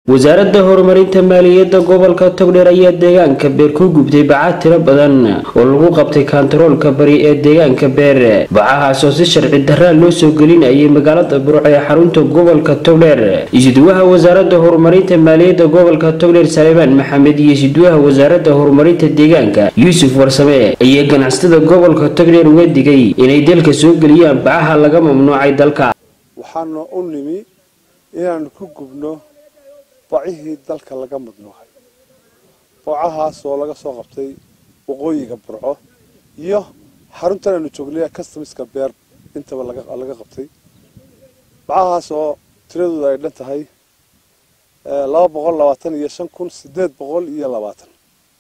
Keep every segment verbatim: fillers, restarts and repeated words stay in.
wasaaradda horumarinta maaliyadda gobolka Togdheer ayaa deegaanka beer ku gubtay bacaad tiro badan oo lagu qabtay kantaroolka bari ee deegaanka beer bacahaas oo si sharci darro loo soo gelinayay magaalada Burco ee xarunta gobolka Togdheer isduwaha wasaaradda horumarinta maaliyadda gobolka Togdheer Saleeman Maxamed iyo isduwaha wasaaradda horumarinta deegaanka Yuusuf Warsame ayaa ganacsatada gobolka Togdheer uga digay inay dalka soo geliyaan bacaha laga mamnuucay dalka waxaan u nimi inaan ku gubno bacihii dalka laga madnuucay bacahaas oo laga soo qabtay waqooyiga Burco iyo xaruntan aanu joognay customerska beer intaba laga laga qabtay bacahaas oo tiradooda ay dhan tahay laba boqol labaatan iyo shan kun sideed boqol iyo labaatan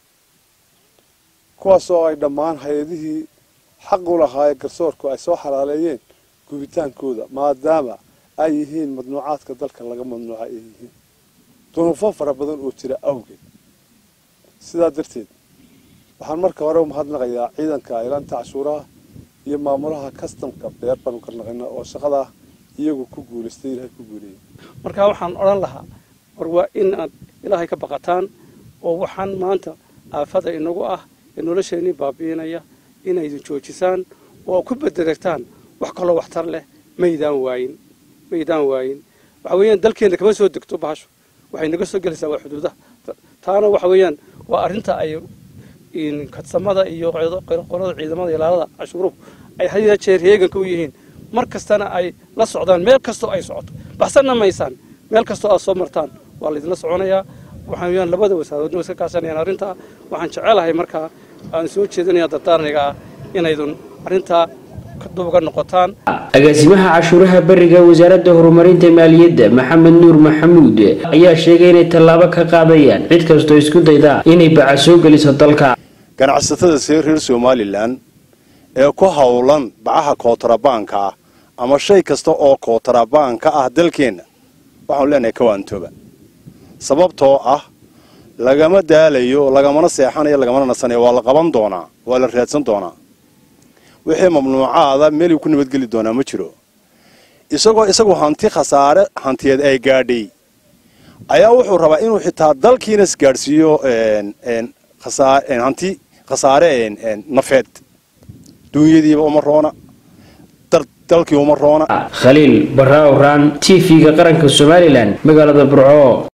kuwaas oo ay dhammaan hay'adihii xaq u lahaa garsoorku ay soo xalaaleeyeen gubitaankooda maadaama ay yihiin madnuucaadka dalka laga madnuucay yihiin dunuufo fara badan oo jira awgeed sidaa darteed waxaan marka hore u mahadnaqayaa ciidanka ilaalinta cashuuraha iyo maamulaha customka beer baan u karnaqayna oo shaqada iyagu ku guuleystay ilaahay ku guuleeyay marka waxaan oran lahaa war waa in aad ilaahay ka baqataan oo waxaan maanta aafada inagu ah ee nolosheeni baabiinaya inay joojisaan oo ku bedelegtaan wax kale waxtar leh meydaan waayin meydaan waayin waxa weeyaan dalkeena kama soo degto baasho waxay naga soo galaysaa waa xuduudaha taana waxa weeyaan waa arinta ay in kadsamada iyo qolada ciidamada ilaalada cashuuruhu ay hadiya jeer heeganka u yihiin mar kastana ay la socdaan meel kasto ay socoto baxsanna maysaan meel kasto aad soo martaan waa la idin soconayaa waxaan weeyaan labada wasaaradooda iska kaashanayaan arinta waxaan jecelahay markaa aan soo jeedinayaa dardaarniga inaydun arinta duuga noqotaan agaasimaha cashuuraha bariga wasaaradda horumarinta maaliyadda Maxamed Nuur Maxamuud ayaa sheegay inay tallaabo ka qaadayaan cid kasto isku dayda inay baca soo geliso dalka ganacsatada reer Somaliland ee ku hawlan bacaha kontrabanka ama shay kasta oo kontrabanka ah dalkeena waxaan leenahay ka waantooba sababtoo ah lagama daalayo lagama seexanayo lagama nasanayo waa la qaban doonaa waa la raadsan doonaa wixii mamnuucaada meel ku nabad gali doona ma jiro isagoo isagoo hanti khasaare hantiyeed ay gaadhay ayaa wuxuu rabaa inuu xitaa dalkiina isgaarsiiyo een een khasaare hanti khasaare een nafeed dunyadiiba uma roona dalkii uma roona Khaliil Barrawran T V-ga qaranka Somaliland magaalada Burco.